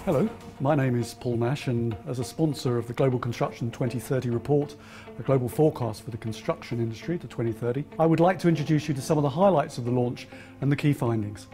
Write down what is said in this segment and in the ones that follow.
Hello, my name is Paul Nash, and as a sponsor of the Global Construction 2030 report, a global forecast for the construction industry to 2030, I would like to introduce you to some of the highlights of the launch and the key findings.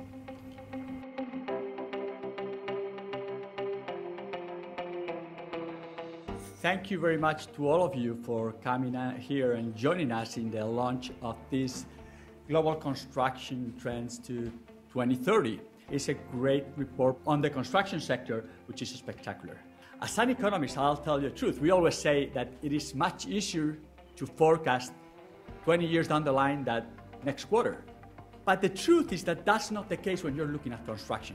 Thank you very much to all of you for coming here and joining us in the launch of this Global Construction Trends to 2030. It's a great report on the construction sector, which is spectacular. As an economist, I'll tell you the truth. We always say that it is much easier to forecast 20 years down the line than next quarter. But the truth is that that's not the case when you're looking at construction.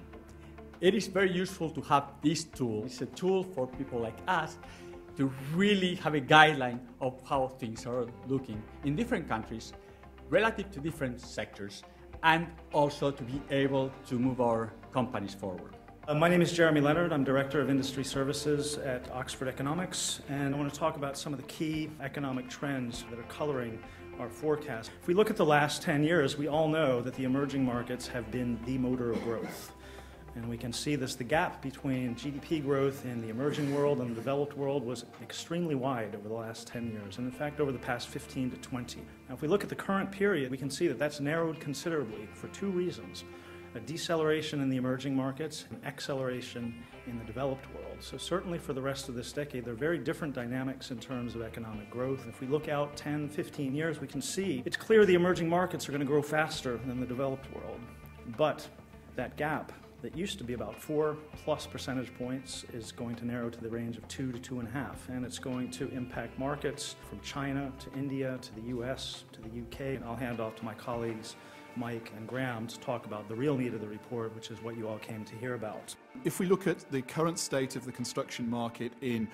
It is very useful to have this tool. It's a tool for people like us to really have a guideline of how things are looking in different countries, relative to different sectors, and also to be able to move our companies forward. My name is Jeremy Leonard. I'm Director of Industry Services at Oxford Economics, and I want to talk about some of the key economic trends that are coloring our forecast. If we look at the last 10 years, we all know that the emerging markets have been the motor of growth. And we can see this, the gap between GDP growth in the emerging world and the developed world was extremely wide over the last 10 years, and in fact over the past 15 to 20. Now if we look at the current period, we can see that that's narrowed considerably for two reasons: a deceleration in the emerging markets and acceleration in the developed world. So certainly for the rest of this decade, there are very different dynamics in terms of economic growth. If we look out 10, 15 years, we can see it's clear the emerging markets are going to grow faster than the developed world. But that gap that used to be about 4+ percentage points is going to narrow to the range of 2 to 2.5, and it's going to impact markets from China to India to the US to the UK. And I'll hand off to my colleagues Mike and Graham to talk about the real meat of the report, which is what you all came to hear about. If we look at the current state of the construction market in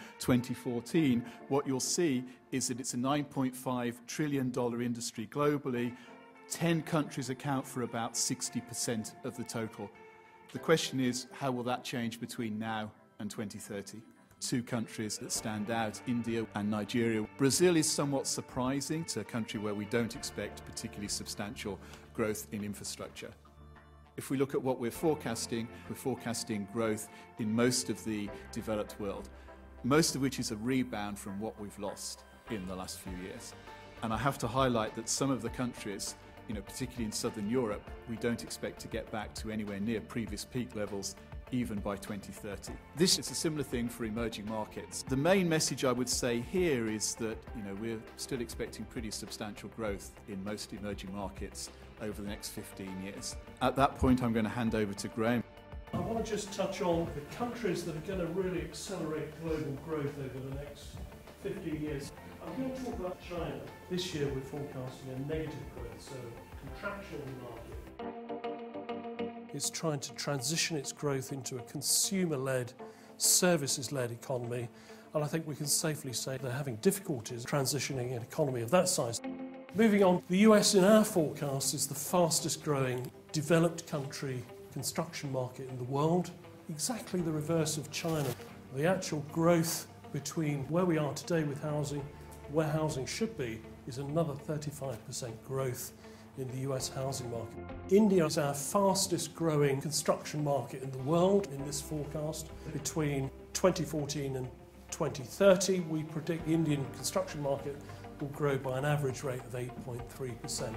2014, what you'll see is that it's a $9.5 trillion industry globally. 10 countries account for about 60% of the total. The question is, how will that change between now and 2030? Two countries that stand out, India and Nigeria. Brazil is somewhat surprising. It's a country where we don't expect particularly substantial growth in infrastructure. If we look at what we're forecasting growth in most of the developed world, most of which is a rebound from what we've lost in the last few years. And I have to highlight that some of the countries, particularly in Southern Europe, we don't expect to get back to anywhere near previous peak levels even by 2030. This is a similar thing for emerging markets. The main message I would say here is that we're still expecting pretty substantial growth in most emerging markets over the next 15 years. At that point, I'm going to hand over to Graham. I want to just touch on the countries that are going to really accelerate global growth over the next 15 years. I'm going to talk about China. This year we're forecasting a negative growth, so contraction in the market. It's trying to transition its growth into a consumer-led, services-led economy, and I think we can safely say they're having difficulties transitioning an economy of that size. Moving on, the US in our forecast is the fastest growing developed country construction market in the world, exactly the reverse of China. The actual growth between where we are today with housing, where housing should be, is another 35% growth in the US housing market. India is our fastest growing construction market in the world in this forecast. Between 2014 and 2030, we predict the Indian construction market will grow by an average rate of 8.3%.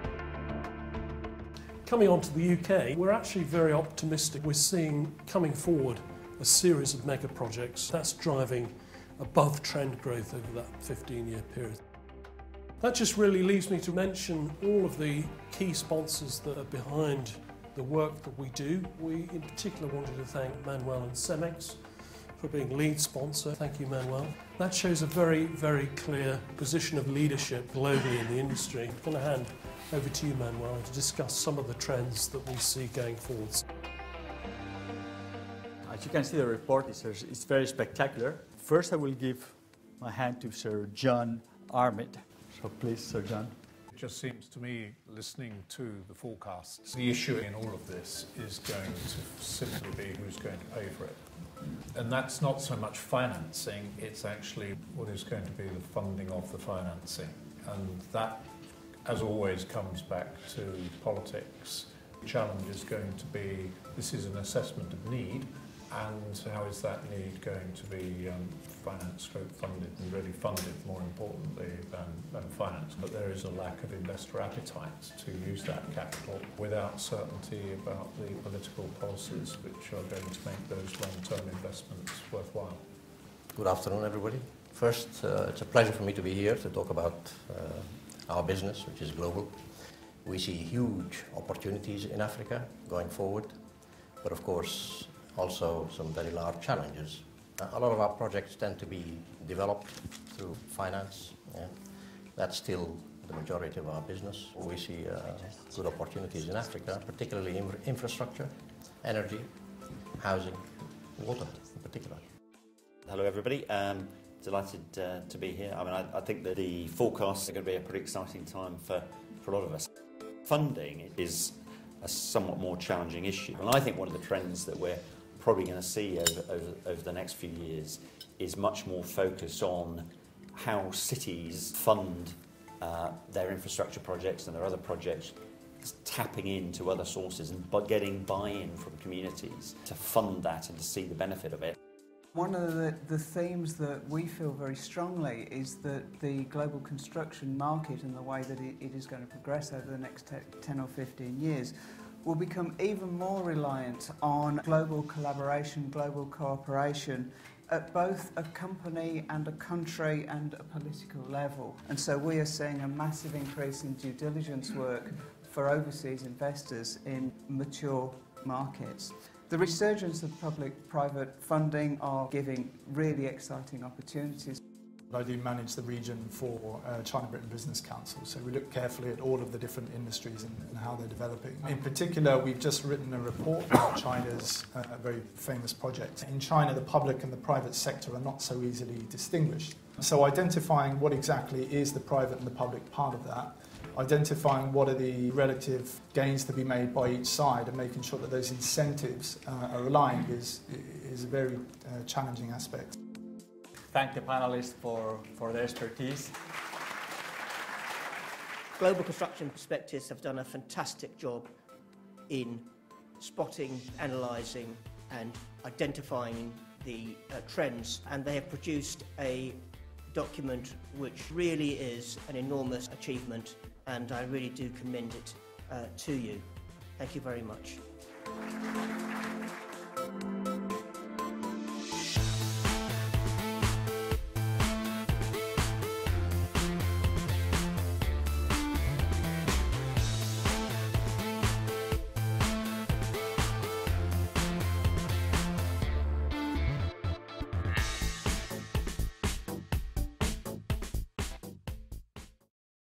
Coming on to the UK, we're actually very optimistic. We're seeing coming forward a series of mega projects that's driving above trend growth over that 15-year period. That just really leaves me to mention all of the key sponsors that are behind the work that we do. We in particular wanted to thank Manuel and Cemex for being lead sponsor. Thank you, Manuel. That shows a very, very clear position of leadership globally in the industry. I'm going to hand over to you, Manuel, to discuss some of the trends that we see going forwards. As you can see, the report is very spectacular. First, I will give my hand to Sir John Armit. So please, Sir John. It just seems to me, listening to the forecasts, the issue in all of this is going to simply be who's going to pay for it. And that's not so much financing, it's actually what is going to be the funding of the financing. And that, as always, comes back to politics. The challenge is going to be, this is an assessment of need, And how is that need going to be financed, funded, and really funded, more importantly, than financed? But there is a lack of investor appetite to use that capital without certainty about the political policies which are going to make those long-term investments worthwhile. Good afternoon, everybody. First, it's a pleasure for me to be here to talk about our business, which is global. We see huge opportunities in Africa going forward, but of course, also some very large challenges. A lot of our projects tend to be developed through finance. Yeah. That's still the majority of our business. We see good opportunities in Africa, particularly in infrastructure, energy, housing, water in particular. Hello everybody, delighted to be here. I mean, I think that the forecasts are going to be a pretty exciting time for a lot of us. Funding is a somewhat more challenging issue, and I think one of the trends that we're probably going to see over the next few years is much more focus on how cities fund their infrastructure projects and their other projects, tapping into other sources and getting buy-in from communities to fund that and to see the benefit of it. One of the themes that we feel very strongly is that the global construction market and the way that it is going to progress over the next 10 or 15 years will become even more reliant on global collaboration, global cooperation at both a company and a country and a political level. And so we are seeing a massive increase in due diligence work for overseas investors in mature markets. The resurgence of public-private funding are giving really exciting opportunities. I do manage the region for China-Britain Business Council, so we look carefully at all of the different industries and how they're developing. In particular, we've just written a report about China's very famous project. In China, the public and the private sector are not so easily distinguished. So identifying what exactly is the private and the public part of that, identifying what are the relative gains to be made by each side and making sure that those incentives are aligned is a very challenging aspect. Thank the panelists for their expertise. Global construction perspectives have done a fantastic job in spotting, analysing and identifying the trends, and they have produced a document which really is an enormous achievement, and I really do commend it to you. Thank you very much.